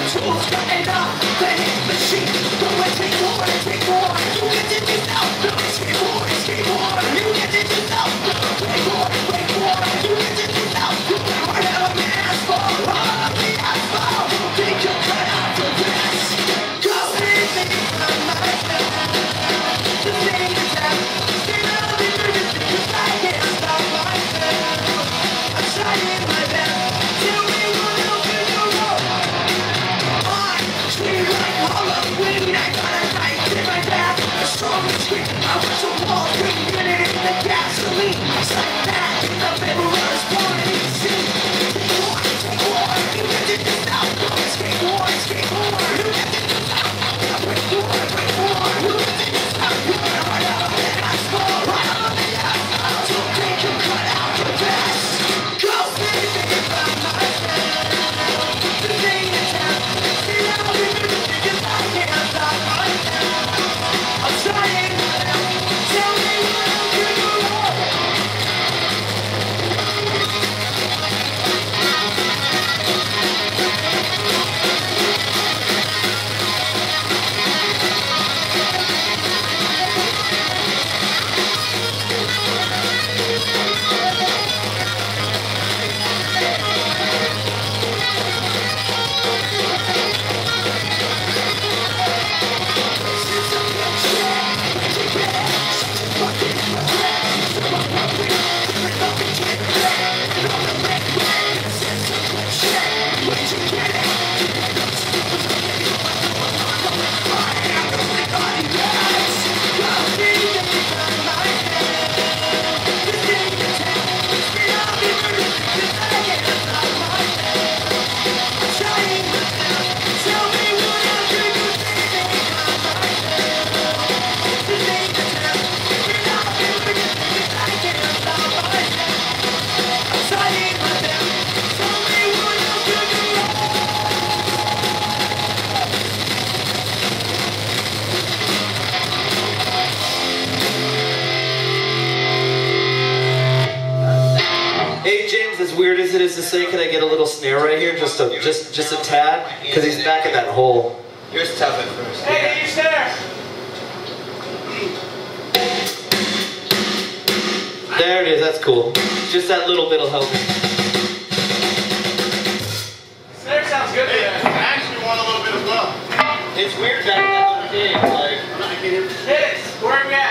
Hey James, as weird as it is to say, can I get a little snare right here, just a tad? Because he's back in that hole. Yours tough at first. Hey, get your snare! There it is, that's cool. Just that little bit'll help me. Snare sounds good there. I actually want a little bit of love. It's weird that that's the thing, like... Hit it! Where are we at?